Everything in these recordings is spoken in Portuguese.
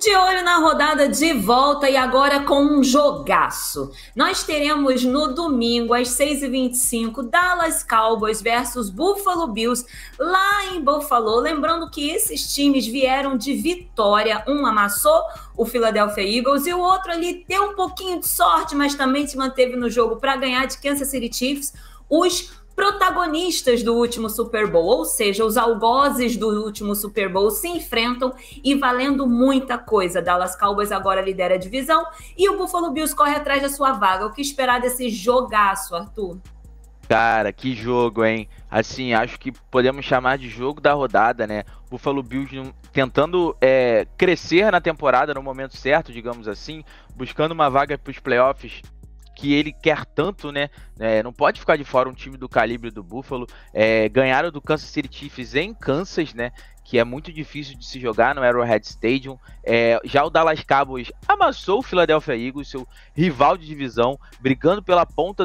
De olho na rodada de volta e agora com um jogaço. Nós teremos no domingo, às 6h25, Dallas Cowboys versus Buffalo Bills, lá em Buffalo. Lembrando que esses times vieram de vitória. Um amassou o Philadelphia Eagles e o outro ali deu um pouquinho de sorte, mas também se manteve no jogo para ganhar de Kansas City Chiefs. Os protagonistas do último Super Bowl, ou seja, os algozes do último Super Bowl se enfrentam e valendo muita coisa. Dallas Cowboys agora lidera a divisão e o Buffalo Bills corre atrás da sua vaga. O que esperar desse jogaço, Arthur? Cara, que jogo, hein? Assim, acho que podemos chamar de jogo da rodada, né? Buffalo Bills tentando crescer na temporada no momento certo, digamos assim, buscando uma vaga para os playoffs que ele quer tanto, né? Não pode ficar de fora um time do calibre do Buffalo. Ganharam do Kansas City Chiefs em Kansas, né? Que é muito difícil de se jogar no Arrowhead Stadium. Já o Dallas Cowboys amassou o Philadelphia Eagles, seu rival de divisão, brigando pela ponta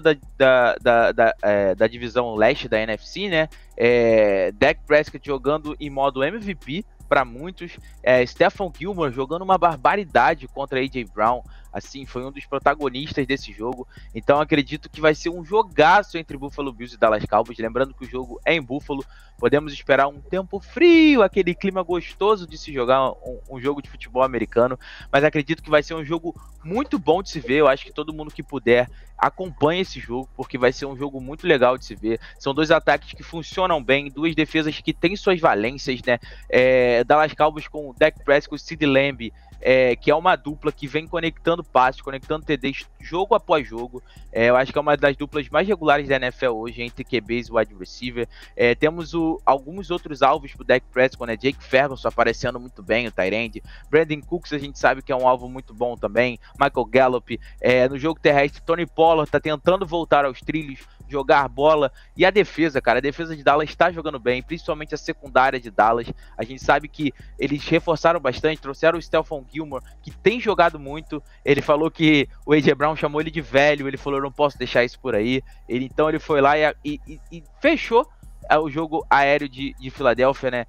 da divisão leste da NFC, né? Dak Prescott jogando em modo MVP para muitos, Stephon Gilmore jogando uma barbaridade contra A.J. Brown, assim, foi um dos protagonistas desse jogo. Então acredito que vai ser um jogaço entre Buffalo Bills e Dallas Cowboys, lembrando que o jogo é em Buffalo, podemos esperar um tempo frio, aquele clima gostoso de se jogar um jogo de futebol americano, mas acredito que vai ser um jogo muito bom de se ver. Eu acho que todo mundo que puder acompanhe esse jogo, porque vai ser um jogo muito legal de se ver. São dois ataques que funcionam bem, duas defesas que têm suas valências, né? Dallas Cowboys com o Dak Prescott e o CeeDee Lamb, que é uma dupla que vem conectando passes, conectando TDs jogo após jogo. Eu acho que é uma das duplas mais regulares da NFL hoje, entre QBs e wide receiver. Temos alguns outros alvos pro Dak Prescott, né? Jake Ferguson aparecendo muito bem, o tight end. Brandon Cooks a gente sabe que é um alvo muito bom também. Michael Gallup. No jogo terrestre, Tony Pollard tá tentando voltar aos trilhos, jogar bola. E a defesa, cara, a defesa de Dallas está jogando bem, principalmente a secundária de Dallas. A gente sabe que eles reforçaram bastante, trouxeram o Stephon Gilmore, que tem jogado muito. Ele falou que o A.J. Brown chamou ele de velho, ele falou, eu não posso deixar isso por aí. Então ele foi lá e fechou o jogo aéreo de Filadélfia, né?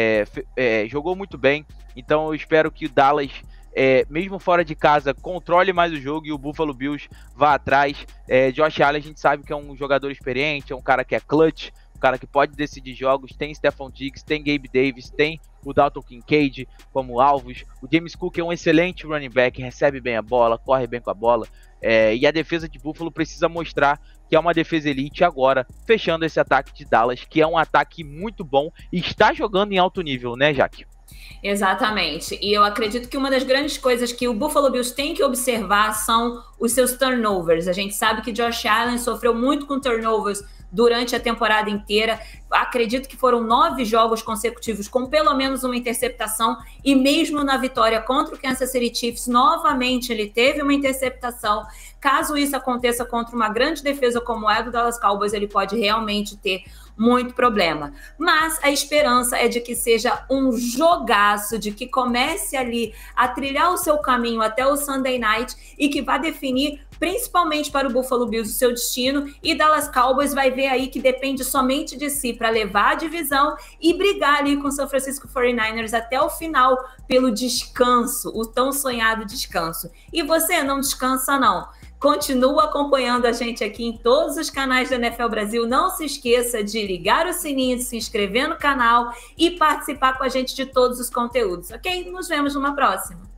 Jogou muito bem, então eu espero que o Dallas, mesmo fora de casa, controle mais o jogo e o Buffalo Bills vá atrás. Josh Allen a gente sabe que é um jogador experiente, é um cara que é clutch, um cara que pode decidir jogos. Tem Stephon Diggs, tem Gabe Davis, tem o Dalton Kincaid como alvos. O James Cook é um excelente running back, recebe bem a bola, corre bem com a bola. E a defesa de Buffalo precisa mostrar que é uma defesa elite agora, fechando esse ataque de Dallas, que é um ataque muito bom e está jogando em alto nível, né, Jaque? Exatamente, e eu acredito que uma das grandes coisas que o Buffalo Bills tem que observar são os seus turnovers. A gente sabe que Josh Allen sofreu muito com turnovers durante a temporada inteira. Acredito que foram 9 jogos consecutivos com pelo menos uma interceptação, e mesmo na vitória contra o Kansas City Chiefs, novamente ele teve uma interceptação. Caso isso aconteça contra uma grande defesa como é do Dallas Cowboys, ele pode realmente ter muito problema. Mas a esperança é de que seja um jogaço, de que comece ali a trilhar o seu caminho até o Sunday Night e que vá definir, principalmente para o Buffalo Bills, o seu destino. E Dallas Cowboys vai ver aí que depende somente de si para levar a divisão e brigar ali com o San Francisco 49ers até o final pelo descanso, o tão sonhado descanso. E você não descansa, não. Continua acompanhando a gente aqui em todos os canais da NFL Brasil. Não se esqueça de ligar o sininho, de se inscrever no canal e participar com a gente de todos os conteúdos, ok? Nos vemos numa próxima.